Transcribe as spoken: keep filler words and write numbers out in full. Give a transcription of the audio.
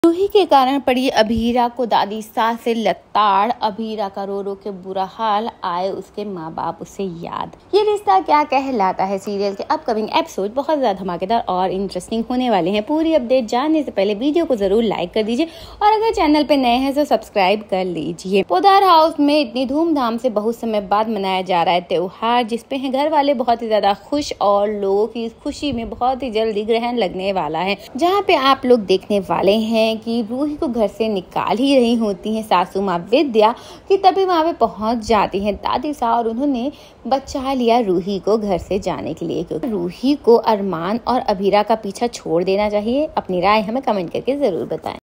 रूही के कारण पड़ी अभीरा को दादी सास से लताड़, अभीरा का रो रो के बुरा हाल, आए उसके माँ बाप उसे याद। ये रिश्ता क्या कहलाता है सीरियल के अपकमिंग एपिसोड बहुत ज्यादा धमाकेदार और इंटरेस्टिंग होने वाले हैं। पूरी अपडेट जानने से पहले वीडियो को जरूर लाइक कर दीजिए और अगर चैनल पे नए हैं तो सब्सक्राइब कर लीजिए। पोदार हाउस में इतनी धूमधाम से बहुत समय बाद मनाया जा रहा है त्योहार, जिसपे हैं घर वाले बहुत ही ज्यादा खुश और लोगों की इस खुशी में बहुत ही जल्दी ग्रहण लगने वाला है, जहाँ पे आप लोग देखने वाले हैं कि रूही को घर से निकाल ही रही होती हैं सासू माँ विद्या कि तभी वहाँ पे पहुंच जाती हैं दादी सा और उन्होंने बचा लिया रूही को घर से जाने के लिए। क्योंकि रूही को अरमान और अभीरा का पीछा छोड़ देना चाहिए। अपनी राय हमें कमेंट करके जरूर बताएं।